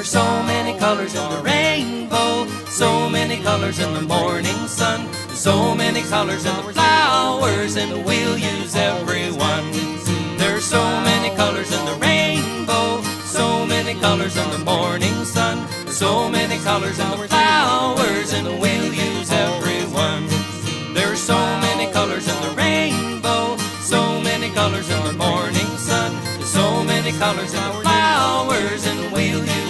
There's so many colors in the rainbow, so many colors in the morning sun, so many colors in the flowers, and we'll use every one. There's so many colors in the rainbow, so many colors in the morning sun, so many colors in the flowers, and we'll use every one. There's so many colors in the rainbow, so many colors in the morning sun, so many colors in the flowers, and we'll use